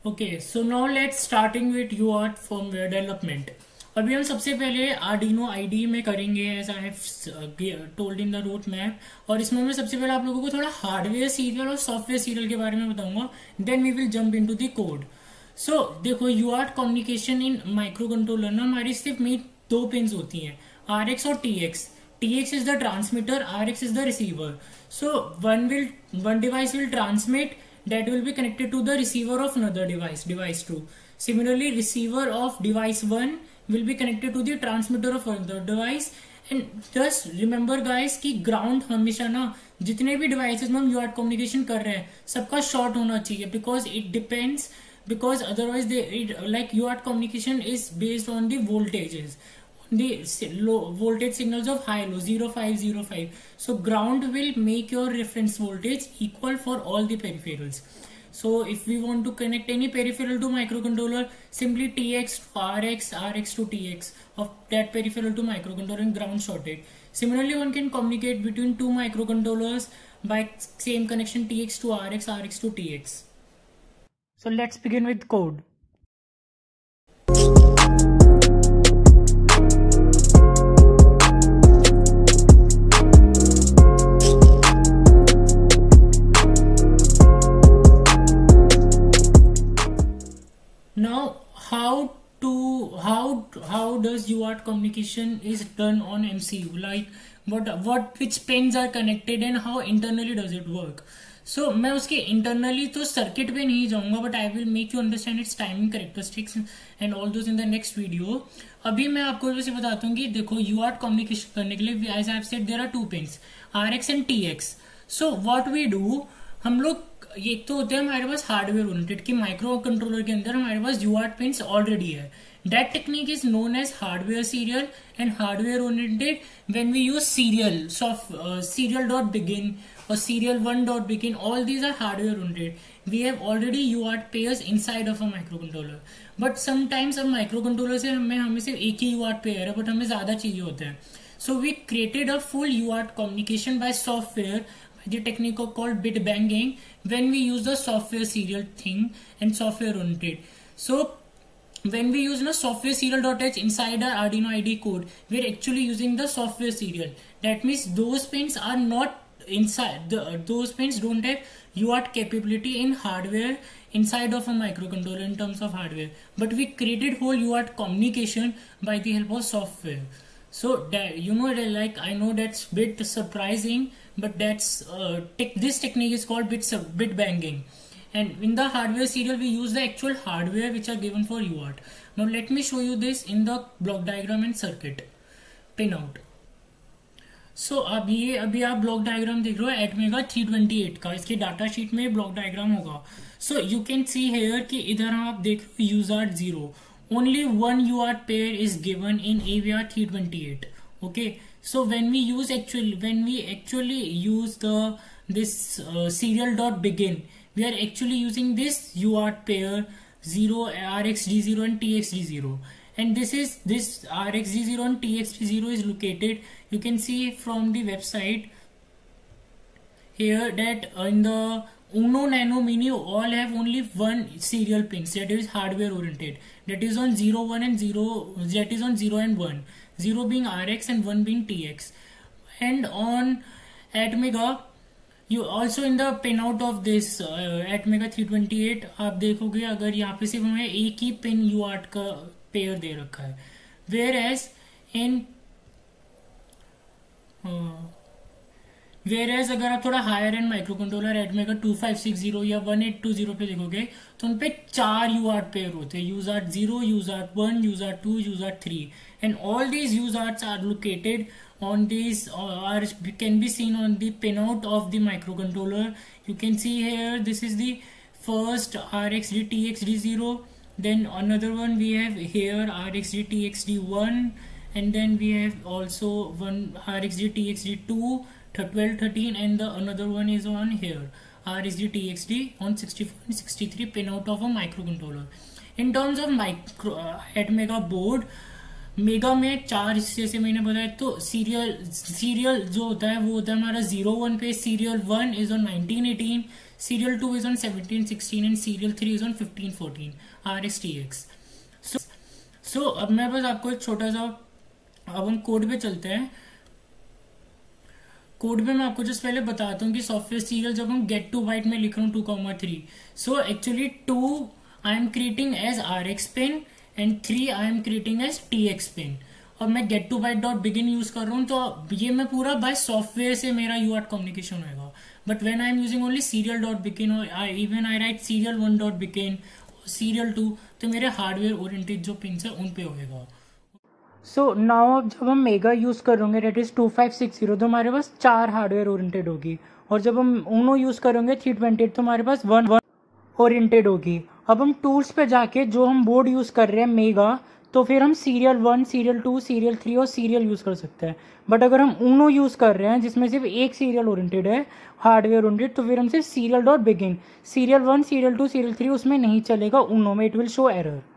Okay, so now let's starting with UART firmware development. अभी हम सबसे पहले आर्डिनो आईडी में करेंगे, as I have told in the road map. और इसमें मैं सबसे पहले आप लोगों को थोड़ा हार्डवेयर सीरियल और सॉफ्टवेयर सीरियल के बारे में बताऊंगा, then we will jump into the code. So देखो, UART communication in microcontroller ना हमारी सिर्फ मेन दो पिन्स होती हैं, RX और TX। TX is the transmitter, RX is the receiver. So one device will transmit, that will be connected to the receiver of another device, device 2. Similarly, receiver of device 1 will be connected to the transmitter of another device. And just remember guys कि ground हमेशा ना जितने भी devices में हम UART communication कर रहे हैं सबका short होना चाहिए, because it depends, because otherwise like UART communication is based on the voltages, the low voltage signals of high low 0505. So ground will make your reference voltage equal for all the peripherals. So if we want to connect any peripheral to microcontroller, simply TX to RX, RX to TX of that peripheral to microcontroller and ground shorted. Similarly, one can communicate between two microcontrollers by same connection TX to RX, RX to TX. So let's begin with code. Now, how does UART communication is done on MCU? Like which pins are connected and how internally does it work? So मैं उसके internally तो circuit पे नहीं जाऊंगा, but I will make you understand its timing characteristics and all those in the next video. अभी मैं आपको वैसे बताता हूँ कि देखो UART communication करने के लिए, as I have said, there are two pins, RX and TX. So what we do, हम लोग एक तो होते हैं हमारे पास हार्डवेयर ओरिएंटेड कि माइक्रो कंट्रोलर के अंदर हमारे पास UART पिन्स ऑलरेडी है. That technique is known as hardware serial and hardware oriented when we use serial dot begin or serial 1 dot begin. All these are hardware oriented. We have already UART pairs inside of a microcontroller, but sometimes अब microcontroller से हमें सिर्फ एक ही UART pair है, but हमें ज्यादा चाहिए होते हैं. So we created a full UART communication by software, the technique called bit banging, when we use the software serial thing and software oriented. So when we use software serial.h inside our Arduino IDE code, we are actually using the software serial. That means those pins are not inside, those pins don't have UART capability in hardware inside of a microcontroller in terms of hardware, but we created whole UART communication by the help of software. So that, like I know that's bit surprising, but that's this technique is called bit banging. And in the hardware serial, we use the actual hardware which are given for UART. Now let me show you this in the block diagram and circuit pinout. So अभी आप block diagram देख रहे हो ATmega 328 का, इसके data sheet में block diagram होगा. So you can see here कि इधर आप देख रहे हो UART 0. Only one UART pair is given in AVR 328. Okay, so when we actually use this serial dot begin, we are actually using this UART pair 0 RxD0 and TxD0, and this RxD0 and TxD0 is located, you can see from the website here that in the Uno, Nano, Mini all have only one serial pins, that is hardware oriented, that is on 0, 1 and 0, that is on 0 and 1, 0 being RX and 1 being TX. And on ATmega, you also in the pinout of this ATmega 328 आप देखोगे अगर यहाँ पे सिर्फ हमें एक ही pin UART का पेयर दे रखा है, whereas अगर आप थोड़ा higher end microcontroller ATmega 2560 या 1820 पे देखोगे तो उनपे 4 UART पेयर होते हैं, UART 0, UART 1, UART 2, UART 3, and all these UARTs are located on these can be seen on the pinout of the microcontroller. You can see here, this is the first RxD TxD0, then another one we have here RxD TxD1, and then we have also one RxD TxD2 12, 13, and the another one is on here RxD TxD on 64 and 63 pinout of a microcontroller. In terms of ATmega board, Mega में 4 हिस्से से मैंने बताया, तो serial जो होता है वो होता है हमारा 01 पे serial 1 is on 1918, serial 2 is on 1716 and serial 3 is on 1514 RxTx. so अब मैं बस आपको एक छोटा सा, अब हम कोड पे चलते हैं। कोड पे मैं आपको जस्ट पहले बताता हूँ कि सॉफ्टवेयर सीरियल जब हम गेट टू बाइट में लिख रहा हूँ 2,3, so actually 2 I am creating as RX pin and 3 I am creating as TX pin. और मैं get to byte dot begin use कर रहा हूँ, तो ये मैं पूरा बाय सॉफ्टवेयर से मेरा यूआर्ट कम्युनिकेशन होगा। But when I am using only serial dot begin और even I write serial 1 dot begin, serial 2, तो मेरे हार्डवेयर ओरिएंटेड जो पिन्स है उन पे होगा। सो नाउ जब हम मेगा यूज करेंगे डेट इज 2560, तो हमारे पास 4 हार्डवेयर ओरिएंटेड होगी। और जब हम ऊनो यूज करेंगे 328, तो हमारे पास 1 ओरिएंटेड होगी। अब हम टूल्स पे जाके जो हम बोर्ड यूज कर रहे हैं मेगा, तो फिर हम सीरियल 1, सीरियल 2, सीरियल 3 और सीरियल यूज कर सकते हैं। बट अगर हम ऊनो यूज कर रहे हैं जिसमें सिर्फ एक सीरियल ओरिएंटेड है, हार्डवेयर ओरिएंटेड, तो फिर हम सिर्फ serial dot begin, serial 1, serial 2, serial 3 उसमें नहीं चलेगा ऊनो में, इट विल शो एरर।